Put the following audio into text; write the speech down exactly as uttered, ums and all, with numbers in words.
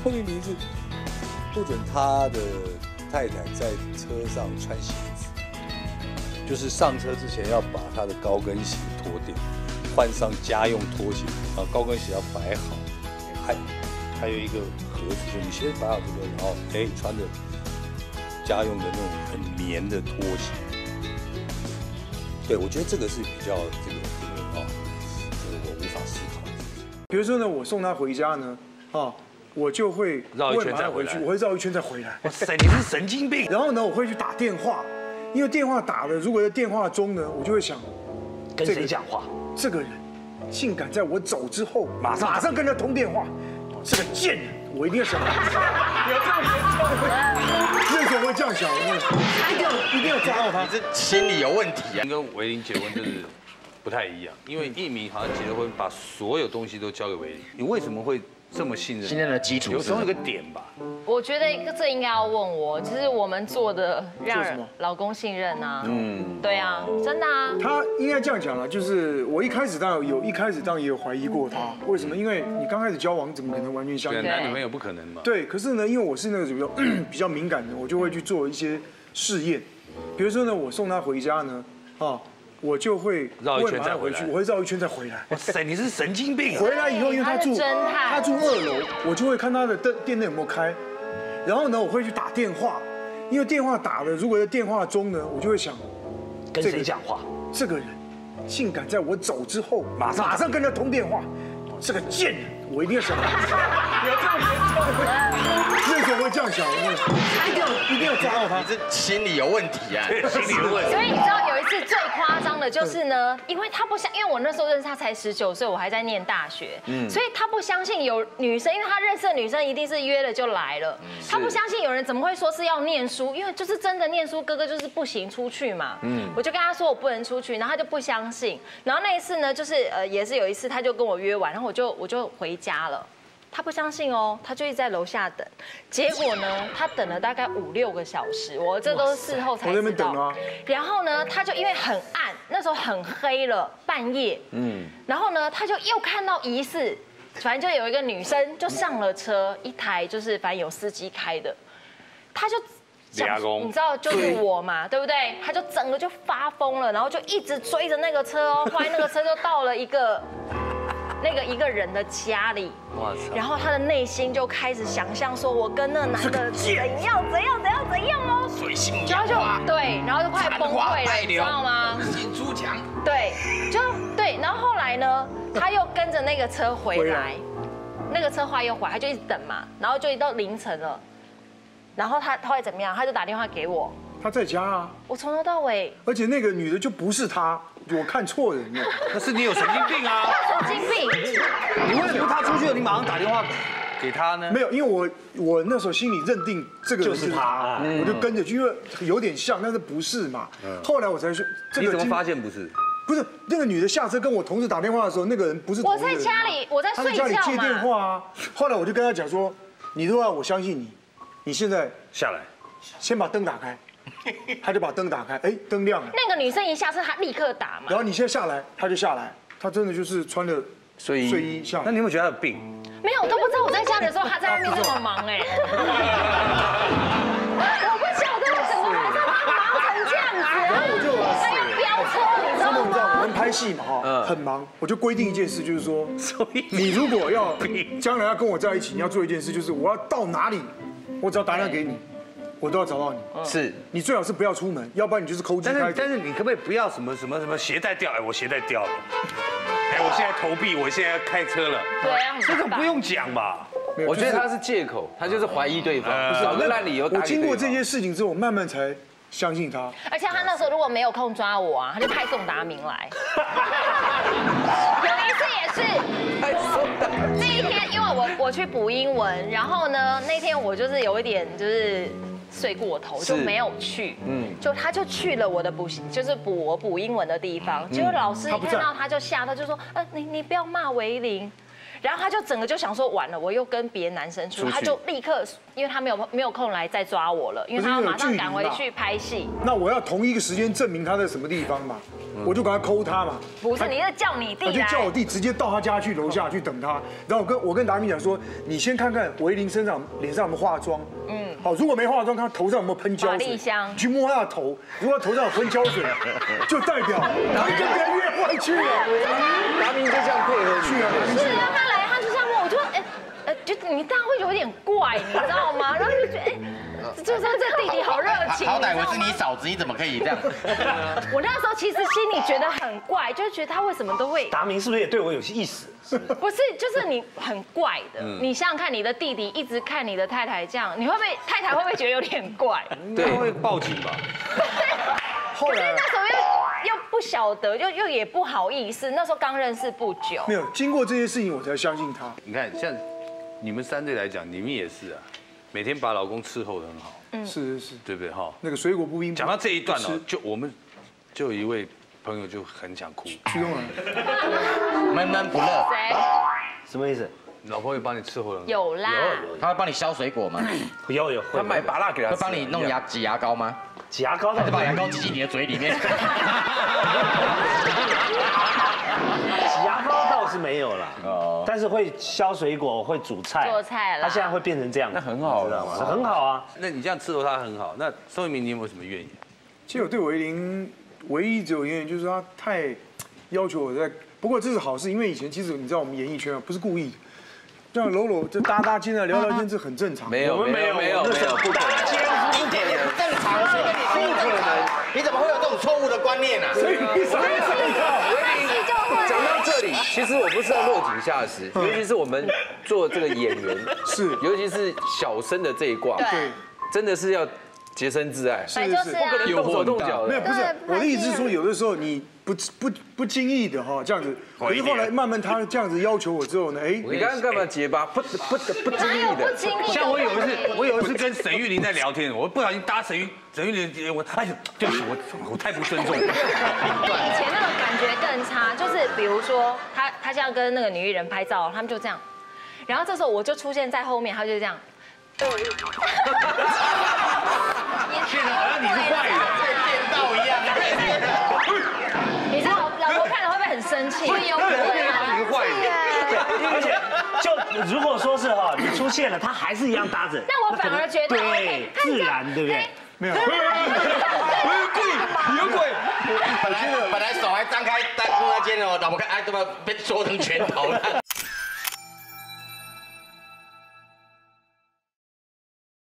通灵灵是不准他的太太在车上穿鞋子，就是上车之前要把他的高跟鞋脱掉，换上家用拖鞋，然后高跟鞋要摆好，还还有一个盒子，就你先摆好这个，然后哎穿着家用的那种很棉的拖鞋。对，我觉得这个是比较这个这个啊，这个我无法思考。 比如说呢，我送他回家呢，啊，我就会绕一圈再回来， 我会绕一圈再回来。 哇塞，你是神经病！ 然后呢，我会去打电话，因为电话打了，如果在电话中呢，我就会想， 跟谁讲话？ 这个人竟敢在我走之后， 马上马上跟他通电话，这个贱人，我一定要想他。有这么严重？为什么会这样想？一定要一定要抓到他。 你这心理有问题啊！ 跟维林结婚就是不太一样，因为一鸣好像结了婚，把所有东西都交给维林。你为什么会这么信任？ 信任的基础有总有个点吧？ 我觉得这应该要问我，就是我们做的让老公信任啊。嗯，对啊，真的啊。 他应该这样讲了，就是我一开始当然有，一开始当然也有怀疑过他，为什么？因为你刚开始交往，怎么可能完全相信？ 男女朋友不可能嘛。 对，可是呢，因为我是那个比较比较敏感的，我就会去做一些试验。比如说呢，我送他回家呢，啊，我就会绕一圈再回来， 我会绕一圈再回来。 哇塞，你是神经病！ 回来以后，因为他住他住二楼，我就会看他的灯电灯有没有开，然后呢，我会去打电话，因为电话打了，如果在电话中呢，我就会想， 跟谁讲话？ 这个人竟敢在我走之后， 马上马上跟他通电话，这个贱人，我一定要想他。有这么严重？为什么会这样想？一定要一定要抓到他。 你这心理有问题啊！ 心理有问题。 所以你知道有一次最夸张的就是呢，因为他不相，因为我那时候认识他才十九岁，我还在念大学，所以他不相信有女生，因为他认识的女生一定是约了就来了，他不相信有人怎么会说是要念书，因为就是真的念书，哥哥就是不行出去嘛，嗯，我就跟他说我不能出去，然后他就不相信，然后那一次呢，就是呃也是有一次他就跟我约完，然后我就我就回家了。他不相信哦，他就一直在楼下等，结果呢，他等了大概五六个小时，我这都是事后才知道。然后呢，他就因为很暗，那时候很黑了，半夜，嗯，然后呢，他就又看到疑似，反正就有一个女生就上了车，一台就是反正有司机开的，他就。你知道就是我嘛，对不对？他就整个就发疯了，然后就一直追着那个车哦，后来那个车就到了一个。那个一个人的家里，然后他的内心就开始想象说，我跟那男的怎样怎样怎样怎样哦， 水性然后就对，然后就快崩溃了，你知道吗？ 进出墙， 对，就对，然后后来呢，他又跟着那个车回来，那个车后来又回来，他就一直等嘛，然后就一到凌晨了，然后他后来怎么样？他就打电话给我， 他在家啊， 我从头到尾， 而且那个女的就不是他。我看错人了， 那是你有神经病啊！ 神经病！ 你为什么他出去了，你马上打电话给他呢？ 没有，因为我我那时候心里认定这个人就是他，我就跟着去，因为有点像，但是不是嘛？后来我才说， 你怎么发现不是？ 不是那个女的下车跟我同事打电话的时候，那个人不是我在家里，我在睡觉嘛。 他在家里接电话啊。后来我就跟他讲说，你的话我相信你，你现在下来， 先把灯打开。他就把灯打开，哎，灯亮了。 那个女生一下车，她立刻打嘛。 然后你现在下来，他就下来，他真的就是穿着睡衣睡衣下来。 那你有没有觉得他有病？ 没有，我都不知道我在家里的时候他在外面这么忙哎。我不晓得怎么会让他忙成这样子。 然后我就他要飙车，你知道吗？ 你知道我们拍戏嘛哈，很忙，我就规定一件事，就是说，你如果要将来要跟我在一起，你要做一件事，就是我要到哪里，我只要打电话给你。我都要找到你， 是你最好是不要出门，要不然你就是抠机开。 但是但是你可不可以不要什么什么什么鞋带掉？哎，我鞋带掉了。哎，我现在投币，我现在要开车了。 对啊， 这种不用讲吧？ 我觉得他是借口，他就是怀疑对方，找个烂理由打给对方。 我经过这些事情之后，我慢慢才相信他。 而且他那时候如果没有空抓我啊，他就派宋达明来。有一次也是，那一天因为我我去补英文，然后呢那天我就是有一点就是。睡过头就没有去，嗯，就他就去了我的补习，就是补我补英文的地方。结果老师一看到他就吓到，就说：“呃，你你不要骂维林。” 然后他就整个就想说完了，我又跟别的男生出，他就立刻，因为他没有没有空来再抓我了，因为他要马上赶回去拍戏。 那我要同一个时间证明他在什么地方嘛，我就赶快抠他嘛。 不是，你是叫你弟来， 我就叫我弟直接到他家去楼下去等他，然后我跟我跟达明讲说，你先看看维林身上脸上有没有化妆，嗯，好，如果没化妆，看他头上有没有喷胶水，你去摸他的头，如果他头上有喷胶水，就代表他跟别人约会去了。 达明就这样配合去啊， 是让他来，他就这样问我，就哎呃，就你当然会有点怪，你知道吗？然后就觉得哎。就说这弟弟好热情， 好歹我是你嫂子，你怎么可以这样？ 我那时候其实心里觉得很怪，就觉得他为什么都会。 达明是不是也对我有意思？ 不是，就是你很怪的。你想想看，你的弟弟一直看你的太太这样，你会不会太太会不会觉得有点怪？ 对，会报警吧？ 可是那时候又又不晓得，又又也不好意思，那时候刚认识不久。 没有经过这些事情，我才相信他。 你看，像你们三队来讲，你们也是啊。每天把老公伺候得很好， 嗯，是是是， 对不对哈？ 那个水果布丁， 讲到这一段哦，就我们就有一位朋友就很想哭， 屈中人，闷闷不乐， 谁？ 什么意思？ 老婆会帮你伺候的， 有啦， 他会帮你削水果吗？ 有有， 他买芭乐给他， 会帮你弄牙挤牙膏吗？ 挤牙膏， 他就把牙膏挤进你的嘴里面。 挤牙膏倒是没有啦，哦，但是会削水果，会煮菜， 做菜啦。 他现在会变成这样， 那很好， 知道吗？很好啊。 那你这样伺候他很好。那宋一鸣，你有没有什么怨言？ 其实我对维林唯一只有怨言就是他太要求我在，不过这是好事，因为以前其实你知道我们演艺圈啊不是故意的，这样搂搂就搭搭肩啊聊聊天这很正常。 没有没有没有没有，不可能， 一点也不正常，谁跟你说不可能？你怎么会有这种错误的观念呢？ 所以你什么意思？ 讲到这里，其实我不是要落井下石，尤其是我们做这个演员， 是， 尤其是小生的这一挂， 对， 真的是要洁身自爱， 是是， 不可能动手动脚的。 没有，不是我的意思是说，有的时候你不不不经意的哈这样子，可是后来慢慢他这样子要求我之后呢，哎， 你刚刚干嘛结巴？不不不经意的， 不经意。 像我有一次，我有一次跟沈玉琳在聊天，我不小心搭沈玉沈玉琳，我哎呀，对不起，我我太不尊重了。 以前那种感觉更差，就是比如说他他这样跟那个女艺人拍照，他们就这样，然后这时候我就出现在后面，他就这样。 现在好像你是坏人， 电到一样。 你知道老婆看了会不会很生气？会有可能你是坏人。 而且就如果说是哈，你出现了，他还是一样搭着， 但我反而觉得对自然，对不对？ 没有， 有鬼，有鬼。 本来本来手还张开，但过那间哦，老婆看哎，怎么被缩成拳头了？